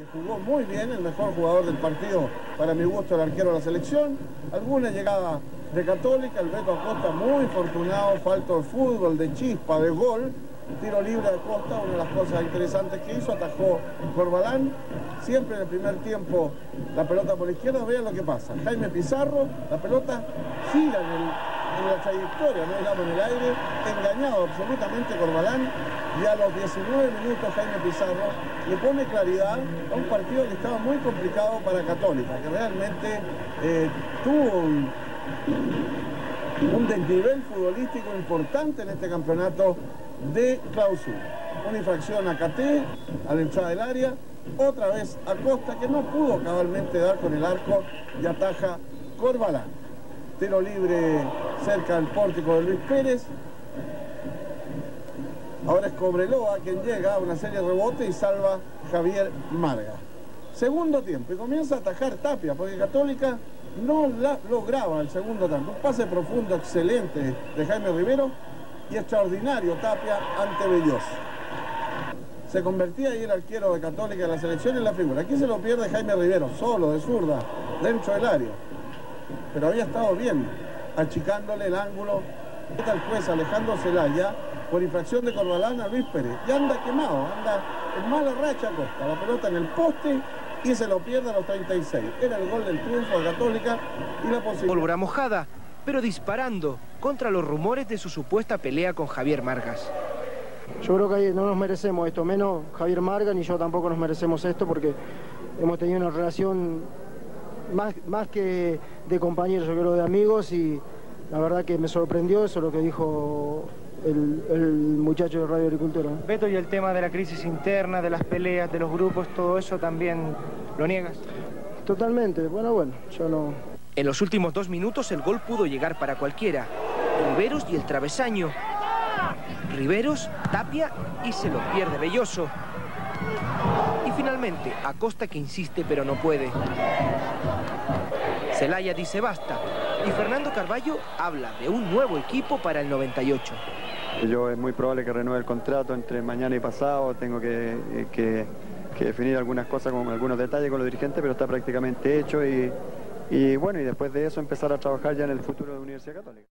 jugó muy bien, el mejor jugador del partido, para mi gusto, el arquero de la selección. Alguna llegada de Católica, el Beto Acosta muy infortunado, falta de fútbol, de chispa, de gol. Tiro libre de Acosta, una de las cosas interesantes que hizo, atajó Corbalán. Siempre en el primer tiempo la pelota por la izquierda, vean lo que pasa. Jaime Pizarro, la pelota gira en la trayectoria, no digamos en el aire, engañado absolutamente Corbalán, y a los 19 minutos Jaime Pizarro le pone claridad a un partido que estaba muy complicado para Católica, que realmente tuvo un desnivel futbolístico importante en este campeonato de clausura. Una infracción a Caté, a la entrada del área, otra vez Acosta, que no pudo cabalmente dar con el arco, y ataja Corbalán. Tiro libre cerca del pórtico de Luis Pérez. Ahora es Cobreloa quien llega a una serie de rebotes y salva Javier Marga. Segundo tiempo, y comienza a atajar Tapia, porque Católica no lograba el segundo tanto. Un pase profundo excelente de Jaime Rivero y extraordinario Tapia ante Belloso. Se convertía ahí el arquero de Católica de la selección en la figura. Aquí se lo pierde Jaime Rivero, solo, de zurda, dentro del área. Pero había estado bien, achicándole el ángulo. Está el juez Alejandro Zelaya por infracción de Corbalán a Luis Pérez. Y anda quemado, anda en mala racha Acosta. La pelota en el poste y se lo pierde a los 36. Era el gol del triunfo de Católica y la posibilidad. Pólvora mojada, pero disparando contra los rumores de su supuesta pelea con Javier Margas. Yo creo que no nos merecemos esto, menos Javier Margas ni yo tampoco nos merecemos esto, porque hemos tenido una relación más que de compañeros, yo creo de amigos, y la verdad que me sorprendió eso lo que dijo el muchacho de Radio Agricultura. Beto, y el tema de la crisis interna, de las peleas, de los grupos, todo eso también lo niegas. Totalmente, bueno, yo no. En los últimos 2 minutos el gol pudo llegar para cualquiera. Riveros y el travesaño. Riveros, Tapia y se lo pierde Belloso. Y finalmente Acosta, que insiste pero no puede. Zelaya dice basta. Y Fernando Carballo habla de un nuevo equipo para el 98. Es muy probable que renueve el contrato entre mañana y pasado. Tengo que definir algunas cosas con algunos detalles con los dirigentes, pero está prácticamente hecho. Y bueno, y después de eso empezar a trabajar ya en el futuro de la Universidad Católica.